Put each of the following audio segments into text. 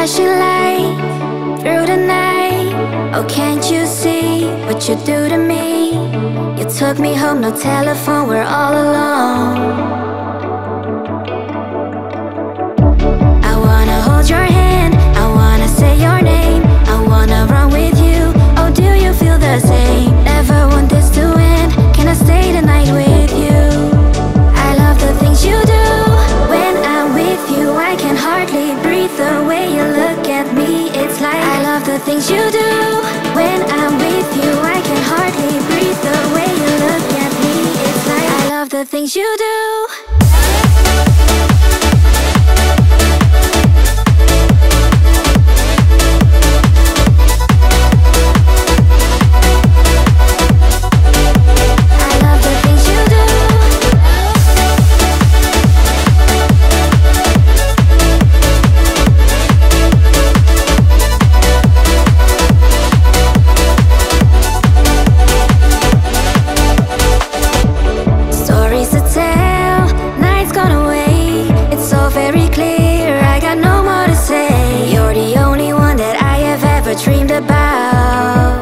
flashing light through the night. Oh, can't you see what you do to me? You took me home, no telephone, we're all alone. I wanna hold your hand, I wanna say your name, I wanna run with you. Oh, do you feel the same? Never want this to end. Can I stay the night with you? I love the things you do. When I'm with you, I can hardly breathe. The way you look at me, it's like I love the things you do. When I'm with you, I can hardly breathe. The way you look at me, it's like I love the things you do. Dreamed about.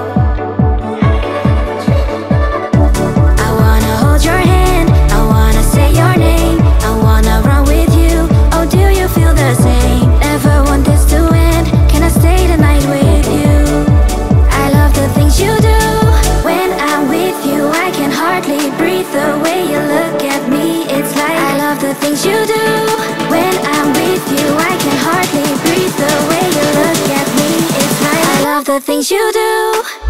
I wanna hold your hand, I wanna say your name, I wanna run with you. Oh, do you feel the same? Never want this to end. Can I stay the night with you? I love the things you do. When I'm with you, I can hardly breathe. The way you look at me, it's like I love the things you do. When I'm with you, I can hardly breathe. The way you look at me, it's like I love the things you do.